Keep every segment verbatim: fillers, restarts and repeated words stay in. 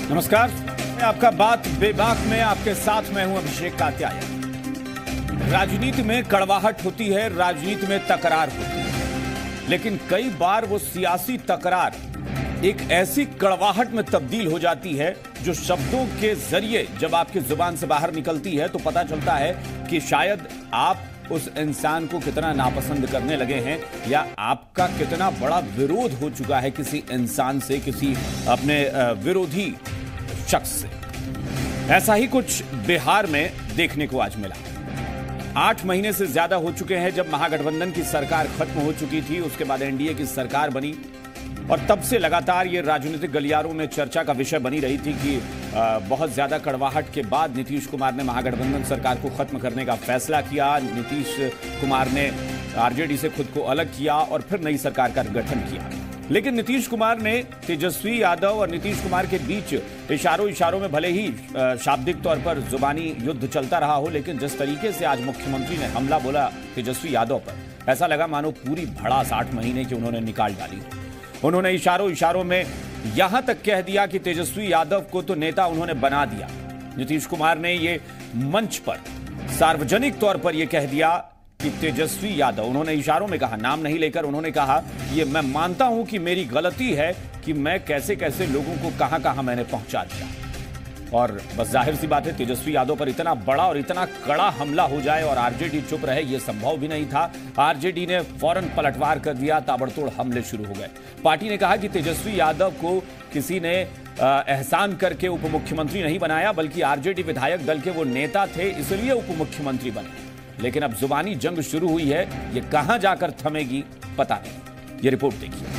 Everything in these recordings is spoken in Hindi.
नमस्कार, आपका बात बेबाक में आपके साथ मैं हूं अभिषेक कात्यायन। राजनीति में कड़वाहट होती है, राजनीति में तकरार होती है, लेकिन कई बार वो सियासी तकरार एक ऐसी कड़वाहट में तब्दील हो जाती है जो शब्दों के जरिए जब आपकी जुबान से बाहर निकलती है तो पता चलता है कि शायद आप उस इंसान को कितना नापसंद करने लगे हैं या आपका कितना बड़ा विरोध हो चुका है किसी इंसान से, किसी अपने विरोधी शख्स से। ऐसा ही कुछ बिहार में देखने को आज मिला। आठ महीने से ज्यादा हो चुके हैं जब महागठबंधन की सरकार खत्म हो चुकी थी, उसके बाद एनडीए की सरकार बनी और तब से लगातार ये राजनीतिक गलियारों में चर्चा का विषय बनी रही थी कि बहुत ज्यादा कड़वाहट के बाद नीतीश कुमार ने महागठबंधन सरकार को खत्म करने का फैसला किया। नीतीश कुमार ने आरजेडी से खुद को अलग किया और फिर नई सरकार का गठन किया। लेकिन नीतीश कुमार ने तेजस्वी यादव और नीतीश कुमार के बीच इशारों इशारों में भले ही शाब्दिक तौर पर जुबानी युद्ध चलता रहा हो, लेकिन जिस तरीके से आज मुख्यमंत्री ने हमला बोला तेजस्वी यादव पर, ऐसा लगा मानो पूरी भड़ास आठ महीने की उन्होंने निकाल डाली। उन्होंने इशारों इशारों में यहां तक कह दिया कि तेजस्वी यादव को तो नेता उन्होंने बना दिया। नीतीश कुमार ने ये मंच पर सार्वजनिक तौर पर यह कह दिया कि तेजस्वी यादव, उन्होंने इशारों में कहा, नाम नहीं लेकर, उन्होंने कहा ये मैं मानता हूं कि मेरी गलती है कि मैं कैसे कैसे लोगों को कहां कहां मैंने पहुंचा दिया। और बस जाहिर सी बात है, तेजस्वी यादव पर इतना बड़ा और इतना कड़ा हमला हो जाए और आरजेडी चुप रहे, यह संभव भी नहीं था। आरजेडी ने फौरन पलटवार कर दिया, ताबड़तोड़ हमले शुरू हो गए। पार्टी ने कहा कि तेजस्वी यादव को किसी ने एहसान करके उप मुख्यमंत्री नहीं बनाया, बल्कि आरजेडी विधायक दल के वो नेता थे, इसलिए उप मुख्यमंत्री बने। लेकिन अब जुबानी जंग शुरू हुई है, ये कहां जाकर थमेगी पता नहीं। ये रिपोर्ट देखिए।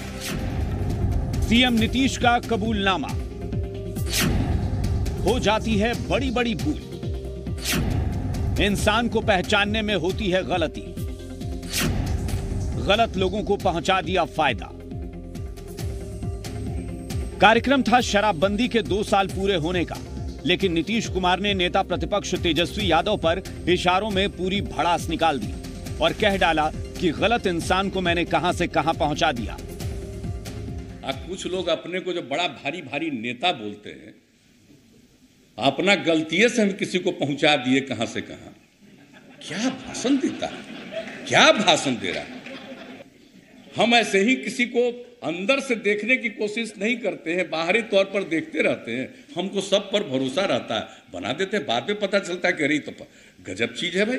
सीएम नीतीश का कबूलनामा, हो जाती है बड़ी बड़ी भूल, इंसान को पहचानने में होती है गलती, गलत लोगों को पहुंचा दिया फायदा। कार्यक्रम था शराबबंदी के दो साल पूरे होने का, लेकिन नीतीश कुमार ने नेता प्रतिपक्ष तेजस्वी यादव पर इशारों में पूरी भड़ास निकाल दी और कह डाला कि गलत इंसान को मैंने कहां से कहां पहुंचा दिया। अब कुछ लोग अपने को जो बड़ा भारी भारी नेता बोलते हैं, अपना गलतियों से हम किसी को पहुंचा दिए कहां से कहां। क्या भाषण देता है, क्या भाषण दे रहा है। हम ऐसे ही किसी को अंदर से देखने की कोशिश नहीं करते हैं, बाहरी तौर पर देखते रहते हैं। हमको सब पर भरोसा रहता है, बना देते हैं, बाद में पता चलता है कि अरे तो गजब चीज है भाई।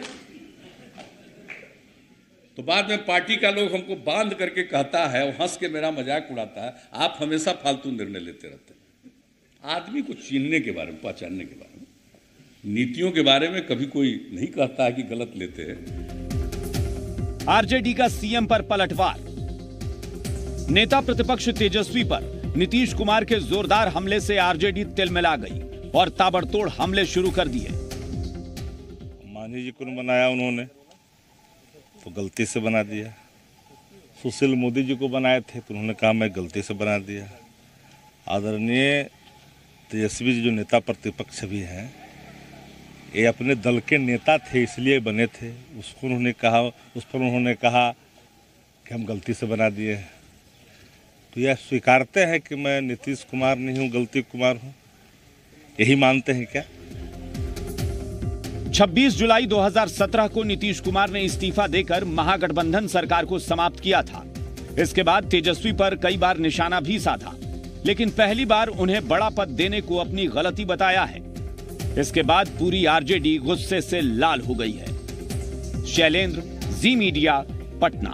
तो बाद में पार्टी का लोग हमको बांध करके कहता है, वो हंस के मेरा मजाक उड़ाता है, आप हमेशा फालतू निर्णय लेते रहते हैं। आदमी को चीनने के बारे में, पहचानने के बारे में, नीतियों के बारे में कभी कोई नहीं कहता है कि गलत लेते हैं। आरजेडी का सीएम पर पलटवार, नेता प्रतिपक्ष तेजस्वी पर नीतीश कुमार के जोरदार हमले से आरजेडी तिलमिला गई और ताबड़तोड़ हमले शुरू कर दिए। मांझी जी को बनाया उन्होंने तो गलती से बना दिया, सुशील मोदी जी को बनाए थे तो उन्होंने कहा मैं गलती से बना दिया। आदरणीय तेजस्वी जी जो नेता प्रतिपक्ष भी हैं, ये अपने दल के नेता थे इसलिए बने थे, उसको उन्होंने कहा, उस पर उन्होंने कहा कि हम गलती से बना दिए। तो यह स्वीकारते हैं कि मैं नीतीश कुमार नहीं हूं, गलती कुमार हूं, यही मानते हैं क्या? छब्बीस जुलाई दो हज़ार सत्रह को नीतीश कुमार ने इस्तीफा देकर महागठबंधन सरकार को समाप्त किया था। इसके बाद तेजस्वी पर कई बार निशाना भी साधा, लेकिन पहली बार उन्हें बड़ा पद देने को अपनी गलती बताया है। इसके बाद पूरी आरजेडी गुस्से से लाल हो गई है। शैलेंद्र, जी मीडिया, पटना।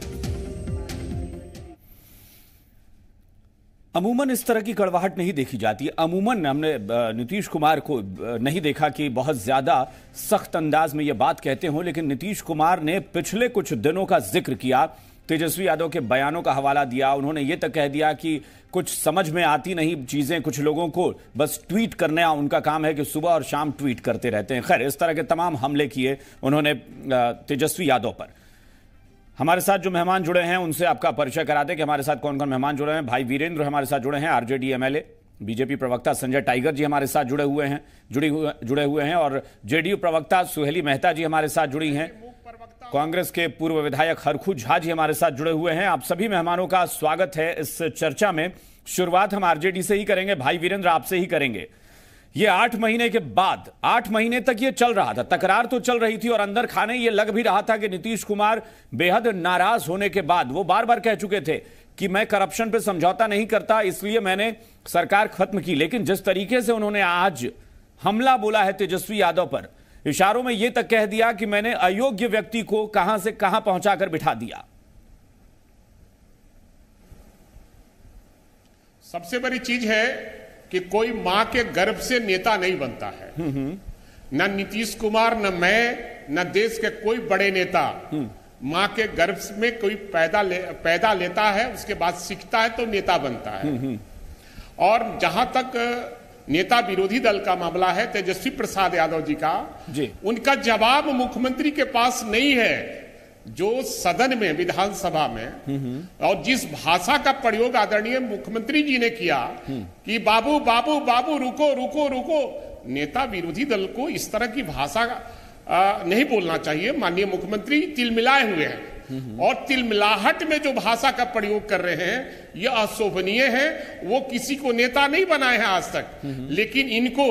अमूमन इस तरह की कड़वाहट नहीं देखी जाती है। अमूमन हमने नीतीश कुमार को नहीं देखा कि बहुत ज्यादा सख्त अंदाज में यह बात कहते हो, लेकिन नीतीश कुमार ने पिछले कुछ दिनों का जिक्र किया, तेजस्वी यादव के बयानों का हवाला दिया। उन्होंने ये तक कह दिया कि कुछ समझ में आती नहीं चीजें, कुछ लोगों को बस ट्वीट करना उनका काम है कि सुबह और शाम ट्वीट करते रहते हैं। खैर, इस तरह के तमाम हमले किए उन्होंने तेजस्वी यादव पर। हमारे साथ जो मेहमान जुड़े हैं उनसे आपका परिचय करा दें कि हमारे साथ कौन कौन मेहमान जुड़े हैं। भाई वीरेंद्र हमारे साथ जुड़े हैं, आरजेडी एमएलए। बीजेपी प्रवक्ता संजय टाइगर जी हमारे साथ जुड़े हुए हैं जुड़ी हुए जुड़े हुए हैं और जेडीयू प्रवक्ता सुहेली मेहता जी हमारे साथ जुड़ी हैं। कांग्रेस के पूर्व विधायक हरखू झा जी हमारे साथ जुड़े हुए हैं। आप सभी मेहमानों का स्वागत है इस चर्चा में। शुरुआत हम आरजेडी से ही करेंगे, भाई वीरेंद्र आपसे ही करेंगे। ये आठ महीने के बाद, आठ महीने तक ये चल रहा था, तकरार तो चल रही थी और अंदर खाने ये लग भी रहा था कि नीतीश कुमार बेहद नाराज होने के बाद वो बार बार कह चुके थे कि मैं करप्शन पे समझौता नहीं करता, इसलिए मैंने सरकार खत्म की। लेकिन जिस तरीके से उन्होंने आज हमला बोला है तेजस्वी यादव पर, इशारों में यह तक कह दिया कि मैंने अयोग्य व्यक्ति को कहां से कहां पहुंचाकर बिठा दिया। सबसे बड़ी चीज है कि कोई मां के गर्भ से नेता नहीं बनता है। न नीतीश कुमार, न मैं, न देश के कोई बड़े नेता मां के गर्भ में कोई पैदा ले, पैदा लेता है, उसके बाद सीखता है तो नेता बनता है। और जहां तक नेता विरोधी दल का मामला है, तेजस्वी प्रसाद यादव जी का जी। उनका जवाब मुख्यमंत्री के पास नहीं है। जो सदन में, विधानसभा में, और जिस भाषा का प्रयोग आदरणीय मुख्यमंत्री जी ने किया कि बाबू बाबू बाबू रुको रुको रुको, नेता विरोधी दल को इस तरह की भाषा आ, नहीं बोलना चाहिए। माननीय मुख्यमंत्री तिलमिलाए हुए हैं और तिलमिलाहट में जो भाषा का प्रयोग कर रहे हैं यह अशोभनीय है। वो किसी को नेता नहीं बनाए हैं आज तक, लेकिन इनको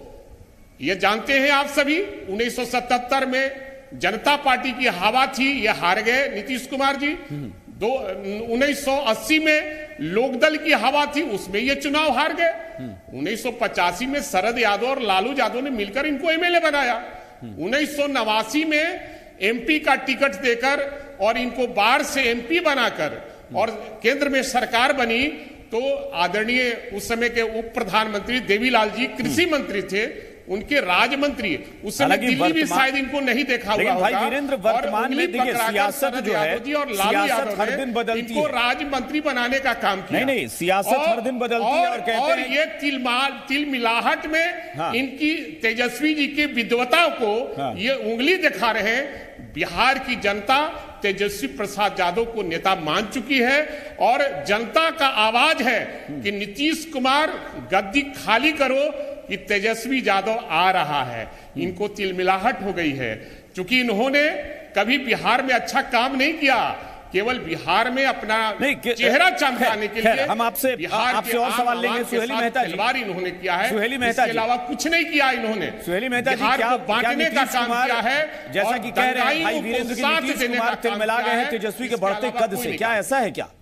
ये जानते हैं आप सभी, उन्नीस सौ सतहत्तर में जनता पार्टी की हवा थी, ये हार गए नीतीश कुमार जी। दो उन्नीस सौ अस्सी में लोकदल की हवा थी, उसमें ये चुनाव हार गए। उन्नीस सौ पचासी में शरद यादव और लालू यादव ने मिलकर इनको एमएलए बनाया। उन्नीस सौ नवासी में एमपी का टिकट देकर और इनको बाहर से एमपी बनाकर और केंद्र में सरकार बनी तो आदरणीय उस समय के उप प्रधानमंत्री देवीलाल जी कृषि मंत्री थे, उनके राज्य मंत्री उस समय दिल्ली भी शायद इनको नहीं देखा हुआ होगा। भाई वीरेंद्र, वर्तमान में देखिए सियासत जो है, और लालू यादव हर दिन बदलती है, राज्य मंत्री बनाने का काम किया। नहीं नहीं, सियासत हर दिन बदलती है और कहते और हैं ये तिलमाल तिल मिलाहट में हाँ। इनकी तेजस्वी जी की विद्वता को हाँ। ये उंगली दिखा रहे हैं। बिहार की जनता तेजस्वी प्रसाद यादव को नेता मान चुकी है और जनता का आवाज है कि नीतीश कुमार गद्दी खाली करो कि तेजस्वी यादव आ रहा है। इनको तिलमिलाहट हो गई है, क्योंकि इन्होंने कभी बिहार में अच्छा काम नहीं किया, केवल बिहार में अपना चेहरा चमकाने के लिए हम आपसे आपसे और सवाल लेंगे। सुहेली मेहता जी, इन्होंने किया है, सुहेली मेहता जी, इसके अलावा कुछ नहीं किया इन्होंने। सुहेली मेहता जी, क्या बांटने का काम किया है? जैसा कि कह रहे हैं भाई वीरेंद्र की नीतीश कुमार तिलमिला गए हैं तेजस्वी के बढ़ते कद से, क्या ऐसा है क्या?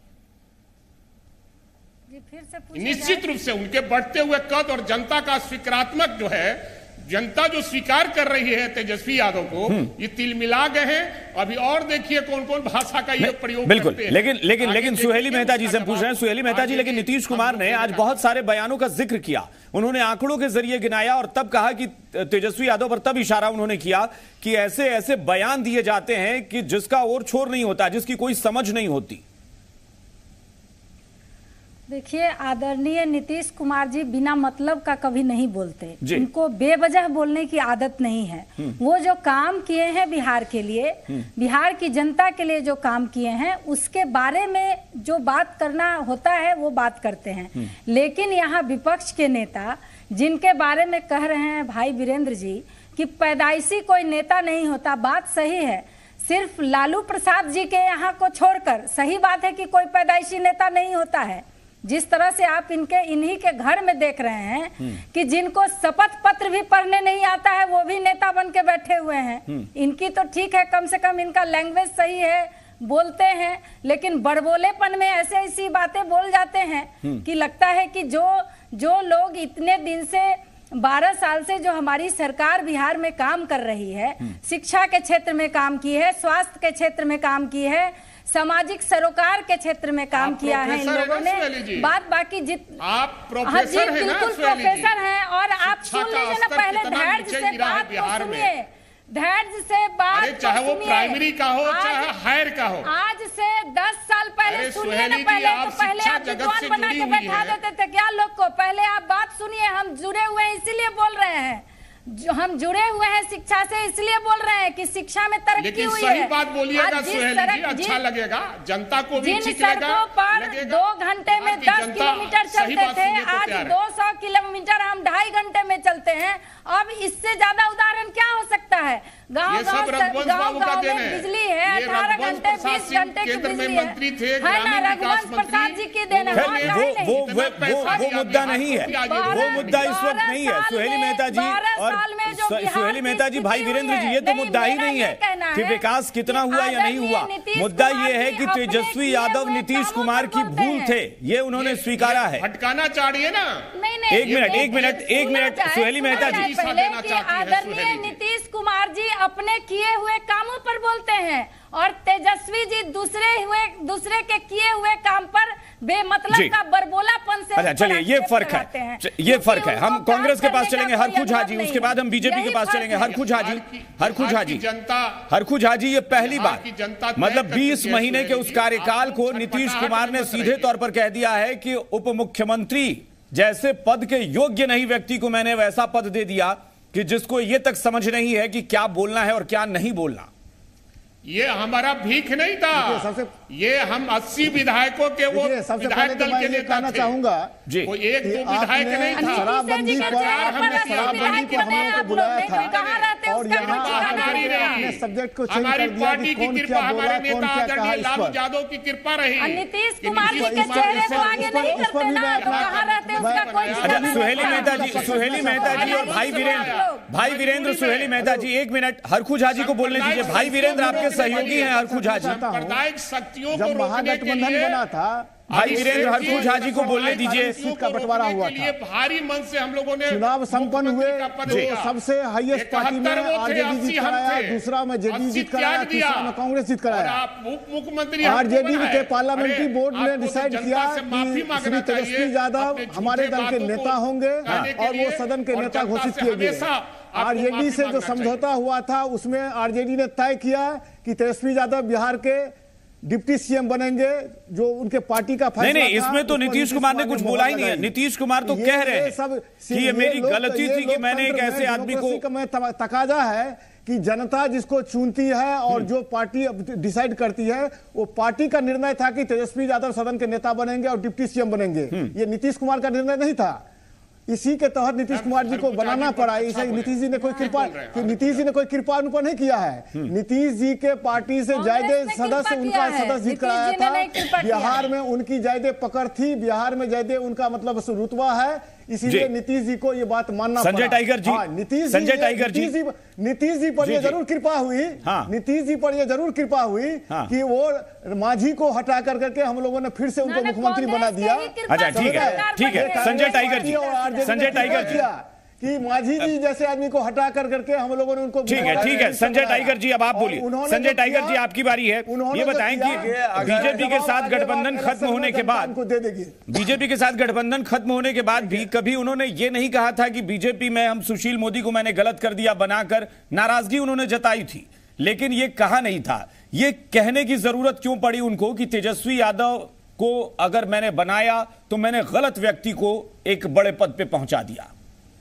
निश्चित रूप से उनके बढ़ते हुए कद और जनता का स्वीकारात्मक जो है, जनता जो स्वीकार कर रही है तेजस्वी यादव को, ये तिलमिला गए हैं। अभी और देखिए कौन कौन भाषा का ये प्रयोग बिल्कुल करते हैं। लेकिन लेकिन लेकिन सुहेली मेहता जी से पूछ रहे हैं, सुहेली मेहता जी, लेकिन नीतीश कुमार ने आज बहुत सारे बयानों का जिक्र किया, उन्होंने आंकड़ों के जरिए गिनाया और तब कहा कि तेजस्वी यादव पर तब इशारा उन्होंने किया कि ऐसे ऐसे बयान दिए जाते हैं कि जिसका और छोर नहीं होता, जिसकी कोई समझ नहीं होती। देखिए, आदरणीय नीतीश कुमार जी बिना मतलब का कभी नहीं बोलते, उनको बेवजह बोलने की आदत नहीं है। वो जो काम किए हैं बिहार के लिए, बिहार की जनता के लिए जो काम किए हैं, उसके बारे में जो बात करना होता है वो बात करते हैं। लेकिन यहाँ विपक्ष के नेता जिनके बारे में कह रहे हैं भाई वीरेंद्र जी कि पैदाइशी कोई नेता नहीं होता, बात सही है। सिर्फ लालू प्रसाद जी के यहाँ को छोड़कर सही बात है कि कोई पैदाइशी नेता नहीं होता है। जिस तरह से आप इनके इन्हीं के घर में देख रहे हैं कि जिनको शपथ पत्र भी पढ़ने नहीं आता है वो भी नेता बन के बैठे हुए हैं। इनकी तो ठीक है, कम से कम इनका लैंग्वेज सही है, बोलते हैं, लेकिन बड़बोलेपन में ऐसे ऐसी बातें बोल जाते हैं कि लगता है कि जो जो लोग इतने दिन से बारह साल से जो हमारी सरकार बिहार में काम कर रही है, शिक्षा के क्षेत्र में काम की है, स्वास्थ्य के क्षेत्र में काम की है, सामाजिक सरोकार के क्षेत्र में काम किया है इन लोगों ने। बात बाकी जित आप प्रोफेसर हैं ना, बिल्कुल प्रोफेसर हैं। और आप सुन लीजिए ना, पहले धैर्य से बात को सुनिए, धैर्य से बात, चाहे वो प्राइमरी का हो चाहे हायर का हो। आज से दस साल पहले सुनिए ना, पहले तो पहले आप विद्वान बना के बैठा देते थे क्या लोग को? पहले आप बात सुनिए, हम जुड़े हुए हैं इसीलिए बोल रहे हैं, जो हम जुड़े हुए हैं शिक्षा से इसलिए बोल रहे हैं कि शिक्षा में तरक्की हुई है। सही बात बोलिएगा सुहेली जी, अच्छा लगेगा, जनता को भी ठीक लगेगा। सड़कों पर दो घंटे में दस किलोमीटर चलते थे, आज दो सौ किलोमीटर हम ढाई घंटे में चलते हैं। अब इससे ज्यादा उदाहरण क्या हो सकता है? गाँव ये सब रघुवंश बाबू का देन है। बिजली है, ये अठारह रघुवंश घंटे प्रसाद बीस सिंह घंटे की केंद्र में बिजली है। मंत्री थे, है ना, ग्रामीण विकास रघुवंश प्रसाद जी की देन है। खैर, वहाँ वो काहे वो नहीं? वो वो वो मुद्दा नहीं है, वो मुद्दा इस वक्त नहीं है। सुहेली मेहता जी और सुहेली मेहता जी, भाई वीरेंद्र जी, ये तो मुद्दा ही नहीं है कि विकास कितना हुआ या नहीं हुआ। मुद्दा ये है कि तेजस्वी यादव नीतीश कुमार की भूल थे, ये उन्होंने स्वीकारा है। भटकाना चाहिए ना। एक मिनट एक मिनट एक मिनट सुहेली मेहता जी, आदरणीय नीतीश कुमार जी अपने किए हुए कामों पर बोलते हैं और तेजस्वी जी दूसरे हुए दूसरे के किए हुए काम पर बेमतलब का बरबोलापन से। अच्छा चलिए, ये फर्क है, ये फर्क है। हम कांग्रेस के पास चलेंगे, हरखू झा जी, उसके बाद हम बीजेपी के पास चलेंगे। हरखू झा जी, हरखू झा जी, हरखू झा जी, ये पहली बार मतलब बीस महीने के उस कार्यकाल को नीतीश कुमार ने सीधे तौर पर कह दिया है कि उप मुख्यमंत्री जैसे पद के योग्य नहीं व्यक्ति को मैंने वैसा पद दे दिया कि जिसको ये तक समझ नहीं है कि क्या बोलना है और क्या नहीं बोलना। ये हमारा भीख नहीं था, ये हम अस्सी विधायकों के वो विधायक दल के नेता थे। चाहूंगा जी, वो एक दो विधायक नहीं था। शराबबंदी पर हमने शराबबंदी को हम लोगों को बुलाया था और यहाँ हमने सब्जेक्ट को चेंज कर दिया कि कौन क्या बोला, कौन क्या कहा। इस पर यादव की कृपा रही। नीतीश कुमार जी के चेहरे को आगे नहीं करते ना, तो कहाँ रहते उसका कोई। अच्छा सुहेली मेहता जी, सुहेली मेहता जी और भाई वीरेंद्र, भाई वीरेंद्र, सुहेली मेहता जी एक मिनट, हरखू झा जी को बोलने दीजिए। भाई वीरेंद्र आपके सहयोगी हैं हरखू झा जी। सांप्रदायिक शक्तियों को जब महागठबंधन बना था, भाई वीरेंद्र, हरखू झा जी को बोलने दीजिए। सीट का बंटवारा हुआ था, भारी मन से हम लोगों ने चुनाव संपन्न हुए, जो सबसे हाईएस्ट पार्टी में आरजेडी जीत कराया, दूसरा में जेडीयू जीत कराया, तीसरा में कांग्रेस जीत कराया। उप मुख्यमंत्री आरजेडी के पार्लियामेंट्री बोर्ड ने डिसाइड किया कि श्री तेजस्वी यादव हमारे दल के नेता होंगे और वो सदन के नेता घोषित किए गए। आरजेडी से जो समझौता हुआ था उसमें आरजेडी ने तय किया कि तेजस्वी यादव बिहार के डिप्टी सीएम बनेंगे, जो उनके पार्टी का फैसला। नहीं नहीं, इसमें तो नीतीश कुमार ने कुछ बोला ही नहीं है। नीतीश कुमार तो कह रहे हैं कि ये मेरी गलती थी कि मैंने एक ऐसे आदमी को। मैं तकाजा है कि जनता जिसको चुनती है और जो पार्टी डिसाइड करती है, वो पार्टी का निर्णय था कि तेजस्वी यादव सदन के नेता बनेंगे और डिप्टी सीएम बनेंगे। ये नीतीश कुमार का निर्णय नहीं था। इसी के तहत नीतीश कुमार जी को बनाना पड़ा। इसे नीतीश जी ने कोई कृपा नीतीश जी ने कोई कृपा उन पर नहीं किया है। नीतीश जी के पार्टी से ज्यादा सदस्य उनका सदस्य जीत कराया था। बिहार में उनकी ज्यादा पकड़ थी, बिहार में ज्यादा उनका मतलब रुतबा है, इसीलिए नीतीश जी को ये बात मानना संजय टाइगर जी, नीतीश संजय टाइगर जी, नीतीश जी पर ये जरूर कृपा हुई, नीतीश जी पर ये जरूर कृपा हुई कि वो मांझी को हटा कर करके हम लोगों ने फिर से उनको मुख्यमंत्री बना दिया। अच्छा ठीक है, ठीक है संजय टाइगर जी, संजय टाइगर जी कि मांझी जी जैसे आदमी को हटा कर करके हम लोगों ने उनको। ठीक है, ठीक है संजय टाइगर जी, अब आप बोलिए। संजय टाइगर जी आपकी बारी है। ये बताएं कि बीजेपी के साथ गठबंधन खत्म होने के बाद, बीजेपी के साथ गठबंधन खत्म होने के बाद भी कभी उन्होंने ये नहीं कहा था कि बीजेपी में हम सुशील मोदी को मैंने गलत कर दिया बनाकर, नाराजगी उन्होंने जताई थी, लेकिन ये कहा नहीं था। ये कहने की जरूरत क्यों पड़ी उनको कि तेजस्वी यादव को अगर मैंने बनाया तो मैंने गलत व्यक्ति को एक बड़े पद पे पहुंचा दिया?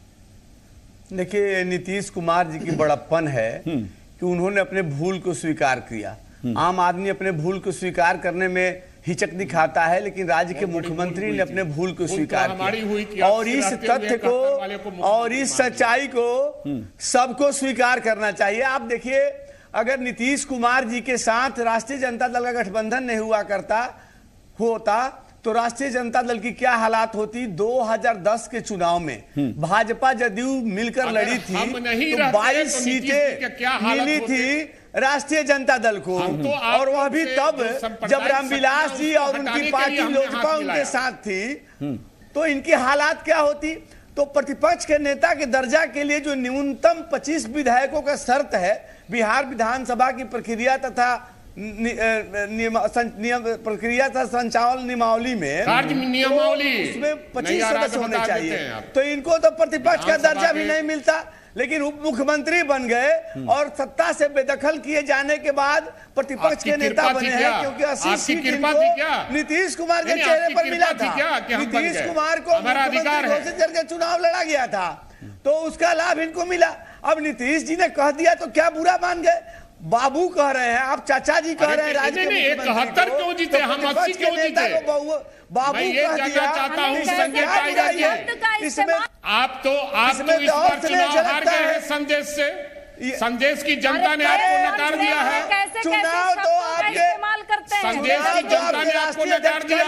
देखिए, नीतीश कुमार जी की बड़प्पन है कि उन्होंने अपने भूल को स्वीकार किया। आम आदमी अपने भूल को स्वीकार करने में हिचक दिखाता है, लेकिन राज्य के मुख्यमंत्री ने अपने भूल को स्वीकार किया और इस तथ्य को और इस सच्चाई को सबको स्वीकार करना चाहिए। आप देखिए, अगर नीतीश कुमार जी के साथ राष्ट्रीय जनता दल का गठबंधन नहीं हुआ करता होता तो राष्ट्रीय जनता दल की क्या हालात होती। दो हज़ार दस के चुनाव में भाजपा जदयू मिलकर लड़ी थी तो बाईस सीटें मिली थी राष्ट्रीय जनता दल को, तो और वह भी तब जब रामविलास जी और उनकी पार्टी लोजपा उनके साथ थी, तो इनकी हालात क्या होती। तो प्रतिपक्ष के नेता के दर्जा के लिए जो न्यूनतम पच्चीस विधायकों का शर्त है बिहार विधानसभा की प्रक्रिया तथा नियम प्रक्रिया था संचालन नियमावली में, नियमावली तो उसमें पच्चीस सदस्य होने चाहिए, तो इनको तो प्रतिपक्ष का दर्जा भी नहीं मिलता। लेकिन उप मुख्यमंत्री बन गए और सत्ता से बेदखल किए जाने के बाद प्रतिपक्ष के नेता बने हैं, क्योंकि अस्सी सीट इनको नीतीश कुमार के चेहरे पर मिला था। नीतीश कुमार को मुख्यमंत्री घोषित करके चुनाव लड़ा गया था, तो उसका लाभ इनको मिला। अब नीतीश जी ने कह दिया तो क्या बुरा मान गए। बाबू कह रहे हैं, आप चाचा जी कह रहे हैं राज्य के इकहत्तर क्यों जीते, हम अस्सी क्यों जीते। बाबू कह दिया, चाहता हूं संजय टाइगर जी, इसमें आप तो आप तो इस बार चुनाव हार गए हैं संदेश से। संदेश की जनता ने आपको नकार दिया है। चुनाव तो आपके इस्तेमाल करते हैं, संदेश की जनता ने आपको नकार दिया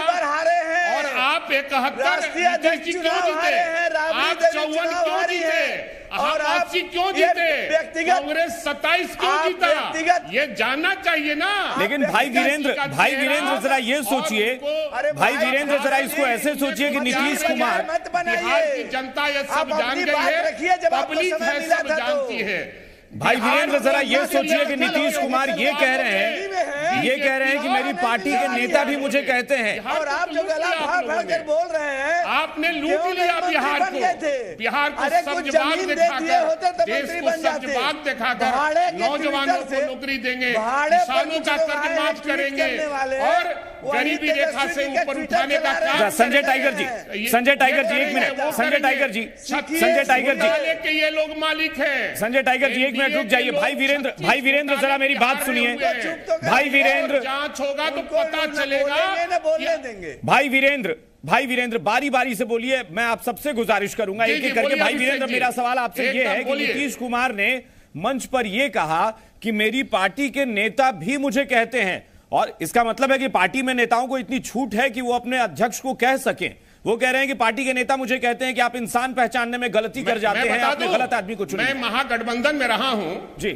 और आप इकहत्तर नीतीश जी क्यों जीते, आप चौवन क्यों जीते और आपसी क्यों जीते, कांग्रेस सत्ताईस क्यों जीता, ये जानना चाहिए ना। लेकिन भाई वीरेंद्र भाई वीरेंद्र जरा ये सोचिए, भाई वीरेंद्र जरा इसको ऐसे सोचिए कि नीतीश कुमार, बिहार की जनता ये सब जान गई है, पब्लिक है सब जानती है। भाई वीरेंद्र जरा ये सोचिए कि नीतीश कुमार ये कह रहे हैं ये कह रहे हैं कि मेरी पार्टी के नेता भी मुझे कहते हैं, और आप जो गला फाड़ फाड़ कर बोल रहे हैं, आपने लूट लिया बिहार को, बिहार को सब्ज बाग दिखाकर, देश को सब्ज बाग दिखाकर नौजवानों को नौकरी देंगे, किसानों का कर्ज माफ करेंगे और गरीबी रेखा से ऊपर उठाने का काम। संजय टाइगर जी, संजय टाइगर जी एक minute, Sanjay Tiger ji, Sanjay Tiger ji के ये लोग मालिक हैं। संजय टाइगर जी एक मिनट रुक जाइए। भाई वीरेंद्र भाई वीरेंद्र जरा मेरी बात सुनिए। भाई वीरेंद्र, जांच होगा तो पता चलेगा। बोलने देंगे भाई वीरेंद्र भाई वीरेंद्र बारी बारी से बोलिए, मैं आप सबसे गुजारिश करूंगा एक एक करके। भाई वीरेंद्र, मेरा सवाल आपसे ये है कि नीतीश कुमार ने मंच पर यह कहा कि मेरी पार्टी के नेता भी मुझे कहते हैं, और इसका मतलब है कि पार्टी में नेताओं को इतनी छूट है कि वो अपने अध्यक्ष को कह सकें। वो कह रहे हैं कि पार्टी के नेता मुझे कहते हैं कि आप इंसान पहचानने में गलती कर जाते हैं, आपने गलत आदमी को चुना। मैं महागठबंधन में रहा हूं जी,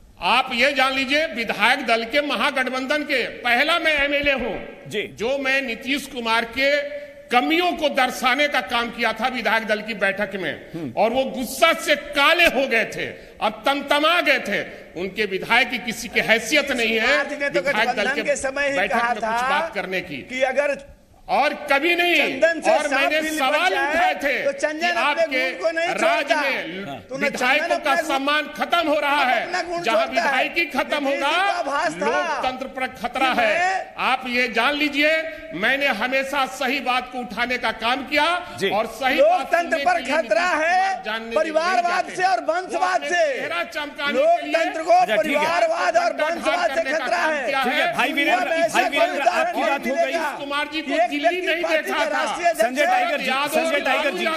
आप ये जान लीजिए, विधायक दल के महागठबंधन के पहला मैं एमएलए हूं जी, जो मैं नीतीश कुमार के कमियों को दर्शाने का काम किया था विधायक दल की बैठक में, और वो गुस्सा से काले हो गए थे, अब तमतमा गए थे। उनके विधायक की किसी की हैसियत नहीं है विधायक दल के बैठक में कुछ बात करने की, कि अगर और कभी नहीं। और मैंने सवाल उठाए थे तो कि आपके राज्य में विधायकों का सम्मान खत्म हो रहा है, जहां विधायकी खत्म होगा लोकतंत्र पर खतरा है। आप ये जान लीजिए, मैंने हमेशा सही बात को उठाने का काम किया और सही लोकतंत्र पर खतरा है परिवारवाद से और वंशवाद से। लोकतंत्र को परिवारवाद और वंशवाद से खतरा है। भाई वीरेंद्र भाई वीरेंद्र आपकी बात हो गई। कुमार जी को दिल्ली नहीं देखा था, संजय टाइगर जी, संजय टाइगर जी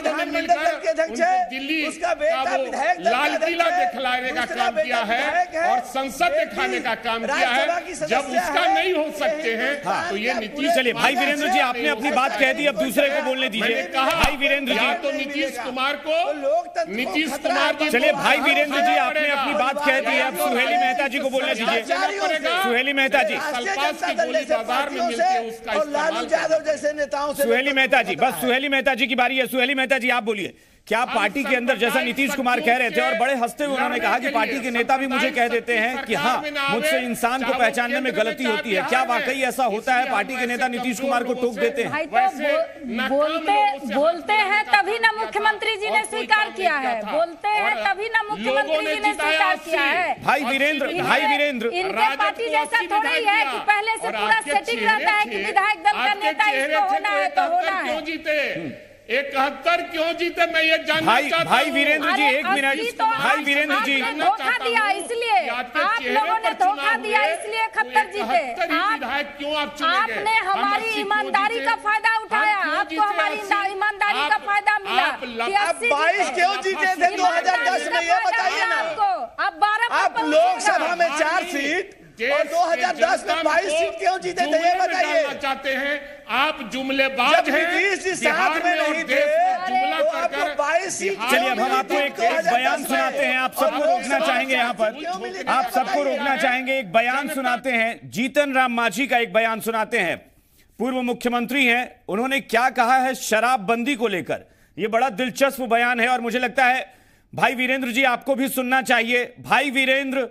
दिल्ली का वो लाल किला दिखलाने का काम किया है और संसद दिखाने का काम किया है। जब उसका नहीं हो सकते हैं तो ये नीतीश। चलिए भाई वीरेंद्र जी, आपने अपनी बात कह दी, अब दूसरे को बोलने दीजिए। भाई वीरेंद्र जी, तो नीतीश कुमार को नीतीश कुमार जी। चलिए भाई वीरेंद्र जी, आपने अपनी बात कह दी, अब सुहेली मेहता जी को बोलने दीजिए। सुहेली मेहता जी, सल्पास की गोली बाजार में मिलती है, उसका इस्तेमाल जैसे नेताओं से। सुहेली मेहता जी, बस सुहेली मेहता जी की बारी है। सुहेली मेहता जी आप बोलिए, क्या पार्टी के अंदर, जैसा नीतीश कुमार कह रहे थे और बड़े हंसते हुए उन्होंने कहा कि पार्टी के नेता भी मुझे कह देते हैं कि हाँ, मुझसे इंसान को पहचानने में गलती होती है, क्या वाकई ऐसा होता है? पार्टी के नेता नीतीश कुमार को टोक देते हैं? भाई तो बोलते बोलते हैं तभी ना मुख्यमंत्री जी ने स्वीकार किया है, बोलते हैं तभी ना मुख्यमंत्री जी ने स्वीकार किया है। भाई वीरेंद्र भाई वीरेंद्र इनके पार्टी जैसा थोड़ा ही है कि पहले से पूरा सेटिंग रहता है कि विधायक दल का नेता इसको होना है तो होना है। इकहत्तर क्यों जीते, मैं ये जानना चाहता हूं। भाई वीरेंद्र जी एक मिनट, भाई वीरेंद्र जी धोखा दिया, इसलिए आप लोगों ने धोखा दिया, इसलिए इकहत्तर जीते। विधायक क्यों आप चुनेंगे? आपने हमारी ईमानदारी का फायदा उठाया, आपको हमारी ईमानदारी का फायदा मिला। आप बाईस क्यों जीते थे दो हजार दस में, ये बताइए ना। अब बारह आप लोकसभा में चार सीट और दो हजार दस में बाईस सीट क्यों जीते थे, ये बताइए। चाहते हैं आप जुमलेबाज हैं, साथ में नहीं थे, जुमला कर बाईस सीट। चलिए अब हम आपको एक, एक बयान सुनाते हैं, आप सबको रोकना चाहेंगे यहाँ पर, आप सबको रोकना चाहेंगे, एक बयान सुनाते हैं, जीतन राम मांझी का एक बयान सुनाते हैं। पूर्व मुख्यमंत्री हैं, उन्होंने क्या कहा है शराबबंदी को लेकर, ये बड़ा दिलचस्प बयान है और मुझे लगता है भाई वीरेंद्र जी आपको भी सुनना चाहिए। भाई वीरेंद्र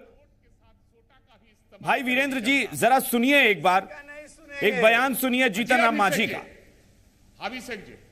भाई वीरेंद्र जी जरा सुनिए एक बार, एक बयान सुनिए जीतन राम मांझी का। अभिषेक जी,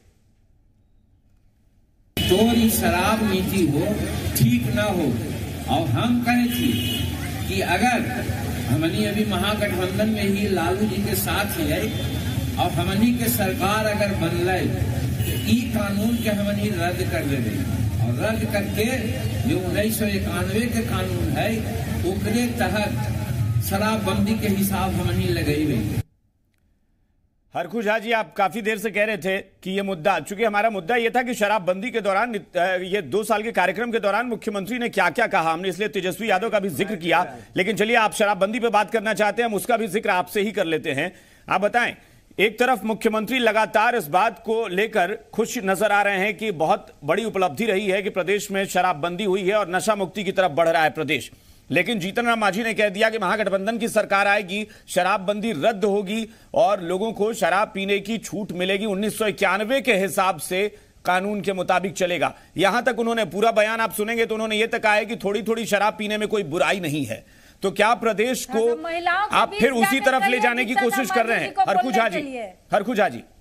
चोरी शराब नीति हो ठीक ना हो, और हम कहे थी कि अगर हमनी अभी महागठबंधन में ही लालू जी के साथ है और हमनी के सरकार अगर बनल ई कानून के हमनी रद्द कर देवे, और रद्द करके जो उन्नीस सौ इक्यानवे के कानून है ओकरे तहत शराबबंदी के हिसाब हमनी लगेबे। हरखू झा जी, आप काफी देर से कह रहे थे कि ये मुद्दा, चूंकि हमारा मुद्दा ये था कि शराबबंदी के दौरान, ये दो साल के कार्यक्रम के दौरान मुख्यमंत्री ने क्या क्या कहा, हमने इसलिए तेजस्वी यादव का भी जिक्र किया। लेकिन चलिए, आप शराबबंदी पे बात करना चाहते हैं, हम उसका भी जिक्र आपसे ही कर लेते हैं। आप बताएं, एक तरफ मुख्यमंत्री लगातार इस बात को लेकर खुश नजर आ रहे हैं कि बहुत बड़ी उपलब्धि रही है कि प्रदेश में शराबबंदी हुई है और नशा मुक्ति की तरफ बढ़ रहा है प्रदेश। लेकिन जीतन राम मांझी ने कह दिया कि महागठबंधन की सरकार आएगी, शराबबंदी रद्द होगी और लोगों को शराब पीने की छूट मिलेगी, उन्नीस सौ इक्यानवे के हिसाब से कानून के मुताबिक चलेगा। यहां तक उन्होंने पूरा बयान आप सुनेंगे तो उन्होंने यह तक कहा है कि थोड़ी थोड़ी शराब पीने में कोई बुराई नहीं है। तो क्या प्रदेश को आप फिर उसी तरफ ले जाने की कोशिश कर रहे हैं? हरखू झा जी, हरखू झा जी,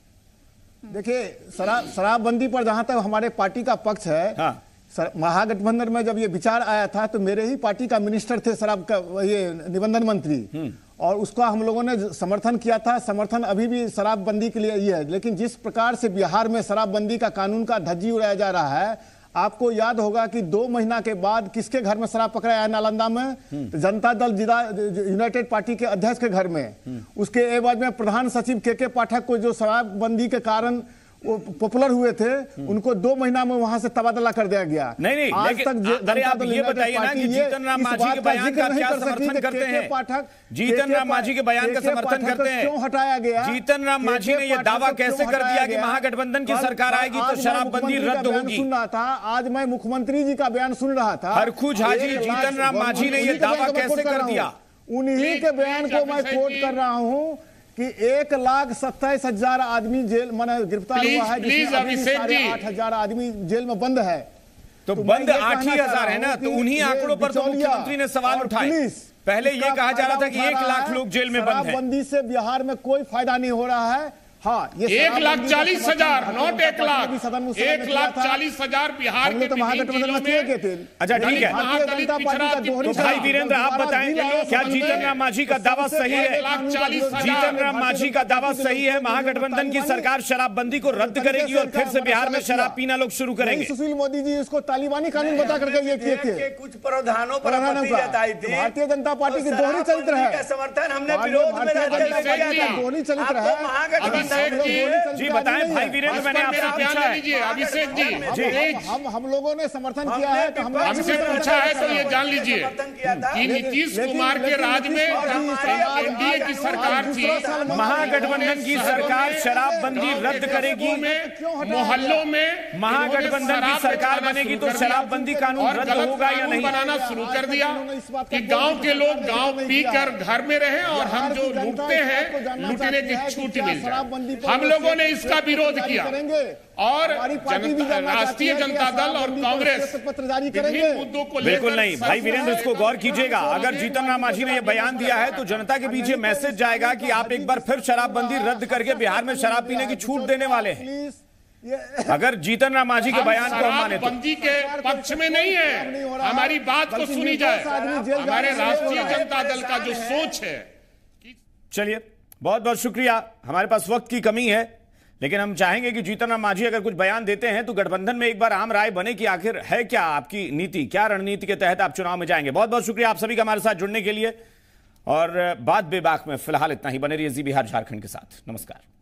देखिए, शराब शराबबंदी पर जहां तक हमारे पार्टी का पक्ष है, हाँ। महागठबंधन में जब ये विचार आया था तो मेरे ही पार्टी का मिनिस्टर थे शराब का, ये निबंधन मंत्री, और उसका हम लोगों ने समर्थन किया था। समर्थन अभी भी शराबबंदी के लिए ही है। लेकिन जिस प्रकार से बिहार में शराबबंदी का कानून का धज्जी उड़ाया जा रहा है, आपको याद होगा कि दो महीना के बाद किसके घर में शराब पकड़ा है नालंदा में? तो जनता दल जिला यूनाइटेड पार्टी के अध्यक्ष के घर में। उसके एवज में प्रधान सचिव के के पाठक को, जो शराबबंदी के कारण वो पॉपुलर हुए थे, उनको दो महीना में वहां से तबादला कर दिया गया। नहीं नहीं, आज तक अरे आप ये बताइए ना कि जीतन राम मांझी के बयान का क्या समर्थन करते हैं? पाठक जीतन राम मांझी के बयान का समर्थन करते हैं, क्यों हटाया गया? जीतन राम मांझी ने यह दावा कैसे कर दिया कि महागठबंधन की सरकार आएगी तो शराबबंदी रद्द होगी? सुन रहा था, आज मैं मुख्यमंत्री जी का बयान सुन रहा था। हरखू झा जी, जीतन राम मांझी ने यह दावा कैसे कर दिया? उन्हीं के बयान को मैं कोट कर रहा हूं कि एक लाख सत्ताईस हजार आदमी जेल माने गिरफ्तार हुआ है, जिसमें आठ हजार आदमी जेल में बंद है। तो, तो बंद आठ ही हजार है ना, तो उन्हीं आंकड़ों पर तो मुख्यमंत्री ने सवाल उठाए। पहले ये कहा जा रहा था कि एक लाख लोग जेल में बंद हैं। शराबबंदी से बिहार में कोई फायदा नहीं हो रहा है। हाँ, ये एक लाख चालीस हजार नॉट एक लाख एक लाख चालीस हजार बिहार के महागठबंधन में किए थे। अच्छा ठीक है, तो भाई वीरेंद्र आप बताएं, क्या जीतन राम मांझी का दावा सही है? जीतन राम मांझी का दावा सही है, महागठबंधन की सरकार शराबबंदी को रद्द करेगी और फिर से बिहार में शराब पीना लोग शुरू करेंगे? सुशील मोदी जी इसको तालिबानी कानून बता करके ये किए थे। कुछ प्रावधानों पर भारतीय जनता पार्टी की दोहरी चरित्र है, समर्थन हमने विरोध में दोहरी चरित्र है। जी बताएं भाई वीरेंद्र, मैंने आपसे पूछा है। अभिषेक जी, जी हम हम लोगों ने समर्थन किया है, तो हमसे पूछा है तो ये जान लीजिए कि नीतीश कुमार के राज में एनडीए की सरकार थी, महागठबंधन की सरकार शराबबंदी रद्द करेगी, मोहल्लों में महागठबंधन की सरकार बनेगी तो शराबबंदी कानून रद्द होगा या नहीं? बनाना शुरू कर दिया कि गांव के लोग गांव पीकर घर में रहें और हम जो लूटते हैं लूटने की छूट मिल जाए। हम लोगों ने इसका विरोध किया और राष्ट्रीय जनता दल और कांग्रेस मुद्दों को बिल्कुल नहीं। भाई वीरेंद्र, इसको गौर कीजिएगा, अगर जीतन राम मांझी ने यह बयान दिया है तो जनता के पीछे मैसेज जाएगा कि आप एक बार फिर शराबबंदी रद्द करके बिहार में शराब पीने की छूट देने वाले हैं। अगर जीतन राम मांझी के बयान को हम माने तो बंदी के पक्ष में नहीं है, हमारी बात को सुनी जाए, हमारे राष्ट्रीय जनता दल का जो सोच है। चलिए, बहुत बहुत शुक्रिया। हमारे पास वक्त की कमी है, लेकिन हम चाहेंगे कि जीतन राम मांझी अगर कुछ बयान देते हैं तो गठबंधन में एक बार आम राय बने कि आखिर है क्या आपकी नीति, क्या रणनीति के तहत आप चुनाव में जाएंगे। बहुत बहुत शुक्रिया आप सभी का हमारे साथ जुड़ने के लिए, और बात बेबाक में फिलहाल इतना ही। बने रहिए जी बिहार झारखंड के साथ। नमस्कार।